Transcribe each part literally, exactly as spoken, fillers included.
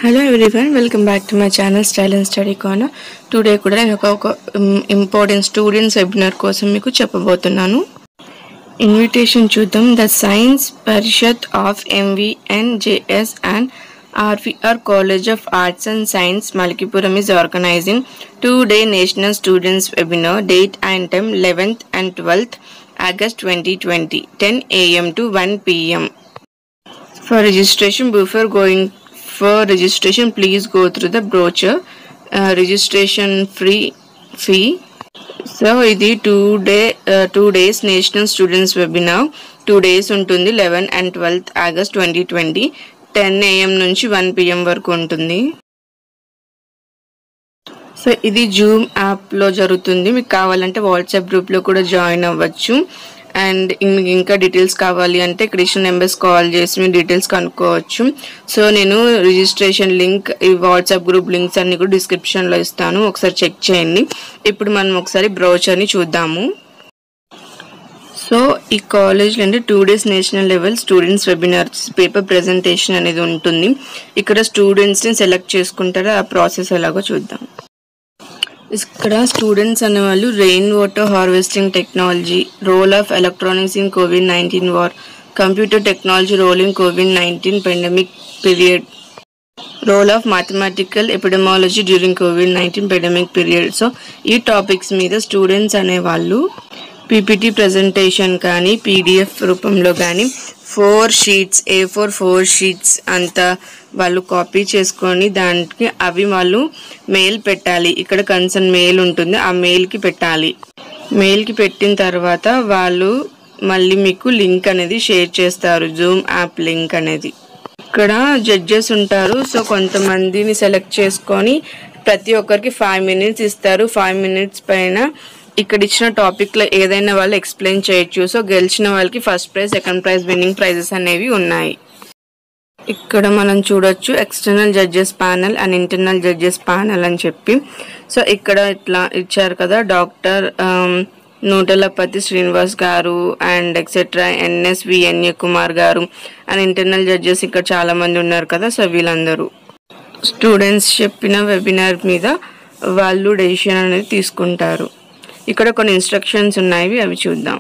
Hello everyone, welcome back to my channel Style and Study Corner. Today kuda nenu oka important students webinar kosam meeku cheppabothunnanu. Invitation chuddam. The Science Parishad of M V N J S and R V R College of Arts and Science Malkipuram is organizing two-day National Students Webinar. Date and time eleventh and twelfth August twenty twenty, ten A M to one P M For registration, before going for registration, please go through the brochure. Uh, registration free fee. So ఇది two day uh, two days National Students Webinar. Two days ఉంటుంది eleven and twelfth August twenty twenty, ten A M నుంచి one P M వరకు ఉంటుంది. So ఇది Zoom app లో జరుగుతుంది. మీకు కావాలంటే వాట్సాప్ గ్రూప్ లో కూడా జాయిన్ అవ్వచ్చు. అండ్ మీకు ఇంకా డీటెయిల్స్ కావాలి అంటే ఇక్కడ ఇచ్చిన నెంబర్స్ కాల్ చేసి మీ డీటెయిల్స్ కనుక్కోవచ్చు. సో నేను రిజిస్ట్రేషన్ లింక్, ఈ వాట్సాప్ గ్రూప్ లింక్స్ అన్ని కూడా డిస్క్రిప్షన్లో ఇస్తాను, ఒకసారి చెక్ చేయండి. ఇప్పుడు మనం ఒకసారి బ్రౌచర్ని చూద్దాము. సో ఈ కాలేజ్లో అంటే two days national level students webinars paper presentation అనేది ఉంటుంది. ఇక్కడ స్టూడెంట్స్ని సెలెక్ట్ చేసుకుంటారో ఆ ప్రాసెస్ ఎలాగో చూద్దాం. ఇక్కడ స్టూడెంట్స్ అనేవాళ్ళు rain water harvesting technology, role of electronics in COVID nineteen war, computer technology role in COVID nineteen pandemic period, role of mathematical epidemiology during COVID nineteen pandemic period. So ఈ topics మీద students అనేవాళ్ళు PPT presentation కానీ PDF రూపంలో కానీ four sheets A four four sheets అంతా వాళ్ళు copy చేసుకొని దానికి అవి వాళ్ళు మెయిల్ పెట్టాలి. ఇక్కడ కన్సర్న్ మెయిల్ ఉంటుంది, ఆ మెయిల్కి పెట్టాలి. మెయిల్కి పెట్టిన తర్వాత వాళ్ళు మళ్ళీ మీకు లింక్ అనేది షేర్ చేస్తారు, జూమ్ యాప్ లింక్ అనేది. ఇక్కడ జడ్జెస్ ఉంటారు. సో కొంతమందిని సెలెక్ట్ చేసుకొని ప్రతి ఒక్కరికి ఫైవ్ మినిట్స్ ఇస్తారు. ఫైవ్ మినిట్స్ పైన ఇక్కడ ఇచ్చిన టాపిక్లో ఏదైనా వాళ్ళు ఎక్స్ప్లెయిన్ చేయొచ్చు. సో గెలిచిన వాళ్ళకి first prize, second prize, winning prizes అనేవి ఉన్నాయి. ఇక్కడ మనం చూడొచ్చు external judges panel and internal judges panel అని చెప్పి. సో ఇక్కడ ఇట్లా ఇచ్చారు కదా, డాక్టర్ నూటలపతి శ్రీనివాస్ గారు and etcetera NS VNA Kumar గారు అండ్ ఇంటర్నల్ జడ్జెస్ ఇక్కడ చాలా మంది ఉన్నారు కదా. సో వీళ్ళందరూ స్టూడెంట్స్ చెప్పిన వెబినార్ మీద వాళ్ళు డెసిషన్ అనేది తీసుకుంటారు. ఇక్కడ కొన్ని ఇన్స్ట్రక్షన్స్ ఉన్నాయి, అవి చూద్దాం.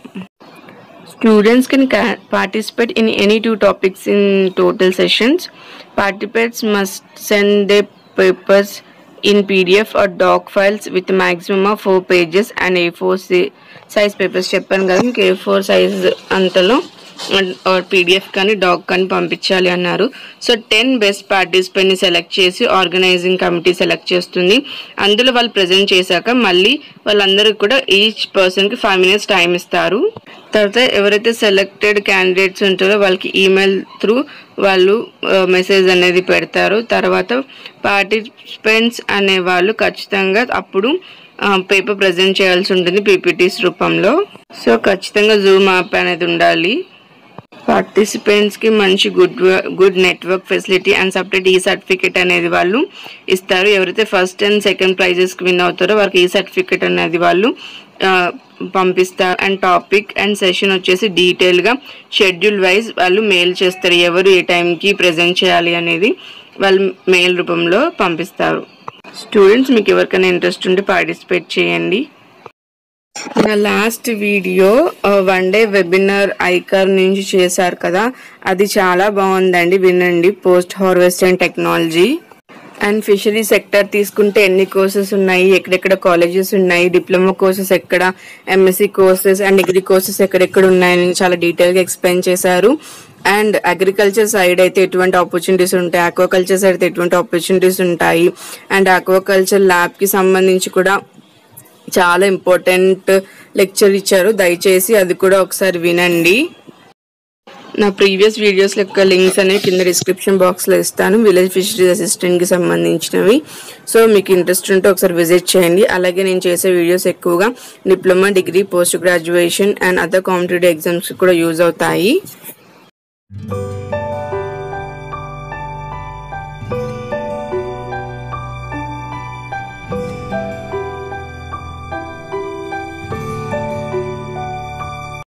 Students can participate in any two topics in total sessions. Participants must send their papers in P D F or doc files with a maximum of four pages and A four size papers. చెప్పాను కదా మీకు A four size అంతలో PDF కానీ doc కానీ పంపించాలి అన్నారు. So ten best పార్టిసిపెంట్ని select చేసి ఆర్గనైజింగ్ కమిటీ సెలెక్ట్ చేస్తుంది. అందులో వాళ్ళు ప్రజెంట్ చేశాక మళ్ళీ వాళ్ళందరికీ కూడా ఈచ్ పర్సన్కి ఫైవ్ మినిట్స్ టైం ఇస్తారు. తర్వాత ఎవరైతే సెలెక్టెడ్ క్యాండిడేట్స్ ఉంటారో వాళ్ళకి ఈమెయిల్ త్రూ వాళ్ళు మెసేజ్ అనేది పెడతారు. తర్వాత పార్టిసిపెంట్స్ అనే వాళ్ళు ఖచ్చితంగా అప్పుడు పేపర్ ప్రజెంట్ చేయాల్సి ఉంటుంది పీపీటీస్ రూపంలో. సో ఖచ్చితంగా జూమ్ యాప్ అనేది ఉండాలి. పార్టిసిపెంట్స్కి మంచి good good network facility and separate ఈ సర్టిఫికేట్ అనేది వాళ్ళు ఇస్తారు. ఎవరైతే ఫస్ట్ అండ్ సెకండ్ ప్రైజెస్కి విన్ అవుతారో వారికి ఈ సర్టిఫికేట్ అనేది వాళ్ళు పంపిస్తారు. అండ్ టాపిక్ అండ్ సెషన్ వచ్చేసి డీటెయిల్గా షెడ్యూల్ వైజ్ వాళ్ళు మెయిల్ చేస్తారు. ఎవరు ఏ టైంకి ప్రజెంట్ చేయాలి అనేది వాళ్ళు మెయిల్ రూపంలో పంపిస్తారు. స్టూడెంట్స్ మీకు ఎవరికైనా ఇంట్రెస్ట్ ఉంటే పార్టిసిపేట్ చేయండి. నా last video one day webinar ICAR నుంచి చేశారు కదా, అది చాలా బాగుందండి, వినండి. Post harvesting technology and fishery sector తీసుకుంటే ఎన్ని కోర్సెస్ ఉన్నాయి, ఎక్కడెక్కడ కాలేజెస్ ఉన్నాయి, డిప్లొమా కోర్సెస్ ఎక్కడ, MSc courses and degree courses ఎక్కడెక్కడ ఉన్నాయని చాలా డీటెయిల్గా ఎక్స్ప్లెయిన్ చేశారు. అండ్ అగ్రికల్చర్ సైడ్ అయితే ఎటువంటి ఆపర్చునిటీస్ ఉంటాయి, ఆక్వాకల్చర్ సైడ్ అయితే ఎటువంటి ఆపర్చునిటీస్ ఉంటాయి, అండ్ ఆక్వాకల్చర్ ల్యాబ్కి సంబంధించి కూడా చాలా ఇంపార్టెంట్ లెక్చర్ ఇచ్చారు. దయచేసి అది కూడా ఒకసారి వినండి. నా ప్రీవియస్ వీడియోస్ యొక్క లింక్స్ అనేవి కింద డిస్క్రిప్షన్ బాక్స్లో ఇస్తాను, విలేజ్ ఫిషరీస్ అసిస్టెంట్కి సంబంధించినవి. సో మీకు ఇంట్రెస్ట్ ఉంటే ఒకసారి విజిట్ చేయండి. అలాగే నేను చేసే వీడియోస్ ఎక్కువగా diploma, degree, post graduation and other competitive exams కూడా యూజ్ అవుతాయి.